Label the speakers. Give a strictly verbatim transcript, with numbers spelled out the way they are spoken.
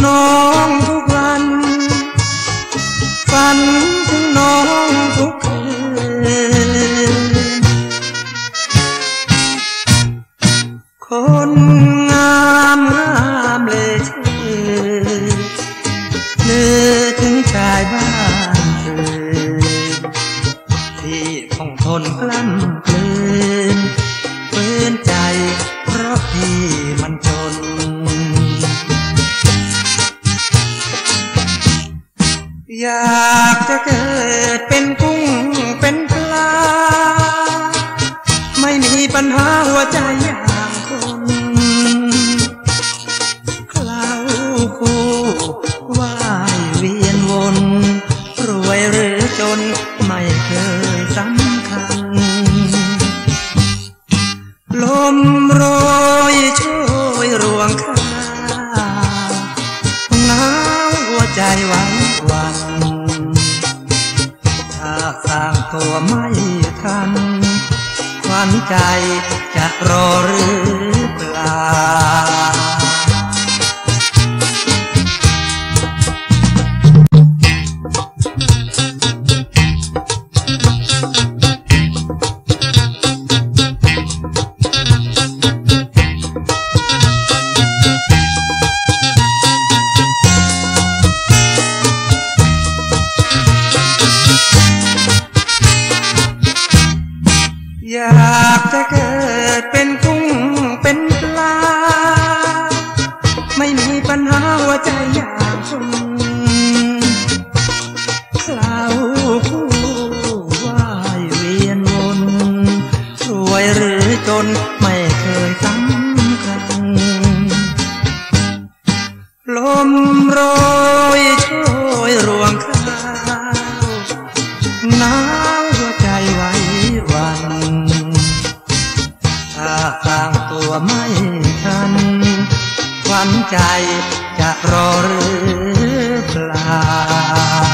Speaker 1: น้องทุกวันฝันถึงน้องทุกคืนคนงามงามเลยชื่อนึกถึงชายบ้านเธอที่คงทนกล้ำกลืนฝืนใจเพราะพี่มันจนอยากจะเกิดเป็นกุ้งเป็นปลาไม่มีปัญหาหัวใจอย่างคนเคล้าคู่ว่ายเวียนวนรวยหรือจนไม่เคยสำคัญลมโรยช่วยรวงข้าวหนาวหัวใจหวังหวั่นถ้าสร้างตัวไม่ทันขวัญใจจะรอหรือเปล่าอยากจะเกิดเป็นกุ้งเป็นปลาไม่มีปัญหาหัวใจอย่างคนเคล้าคู่ว่ายเวียนวนรวยหรือจนไม่เคยสำคัญลมโรยช่วยรวงข้าวหนาวหัวใจไหวหวั่นถ้าต่างตัวไม่ทันขวัญใจจะรอหรือเปล่า